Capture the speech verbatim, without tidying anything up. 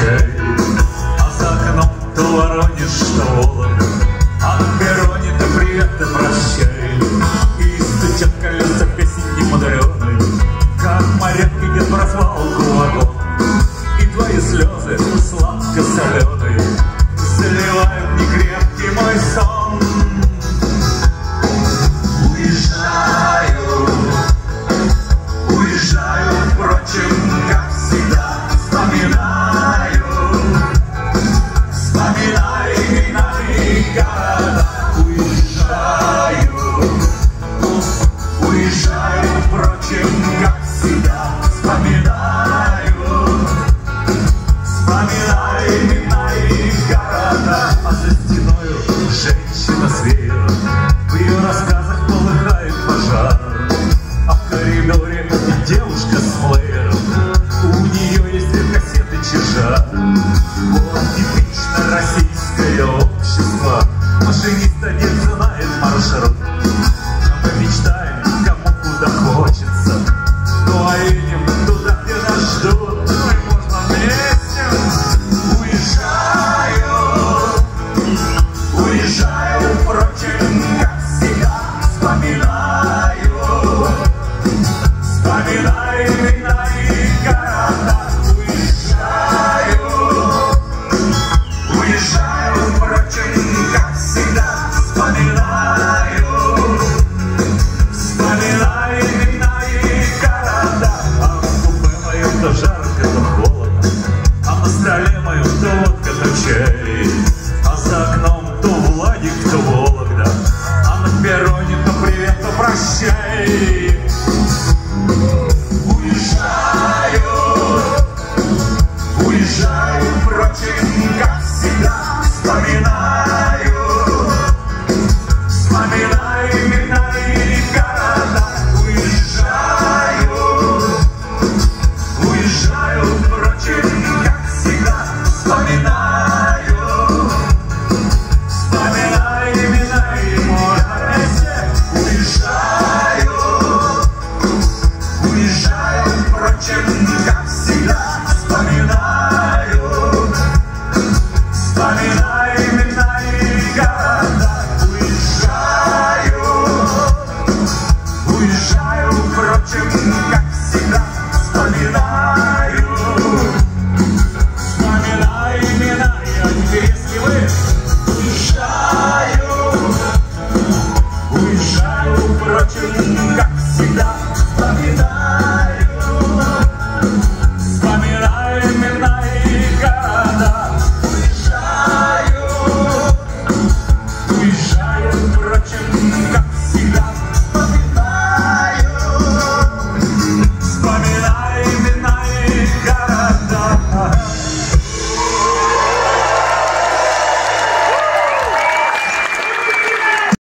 прощай. А за окном то Воронеж, то Вологда, а на перроне то привет, то прощай. И стучат колеса песни немудреной, как моряк идет по развалку вагон. И твои слезы сладко-соленые заливают некрепкий мой сон. Уезжаю, уезжаю, впрочем, как всегда, вспоминаю, вспоминаю имена и города. Уезжаю, уезжаю, впрочем, как всегда, вспоминаю, вспоминаю имена и города. А за стеною женщина с веером, в ее рассказах полыхает пожар. А в коридоре девушка с плеером, у нее есть две кассеты чижа. Вот типично российское общество, машиниста не знает маршрут. А мы мечтаем, кому куда хочется, ну а едем туда, где нас ждут. Ну и можно вместе. Уезжаю, уезжаю, впрочем, как всегда, вспоминаю, вспоминаю имена и города. Уезжаю, уезжаю, впрочем, как всегда, вспоминаю, вспоминаю имена и города. А в купе моем то жарко, то холодно, а на столе моем то водка, то чай. А за окном то Владик, то Вологда, а на перроне то привет, то прощай. Уезжаю, уезжаю, впрочем, как всегда, вспоминаю, вспоминаю имена и города. Уезжаю, уезжаю, впрочем, как всегда, вспоминаю.